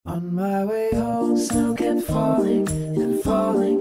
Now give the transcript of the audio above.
On my way home, snow kept falling and falling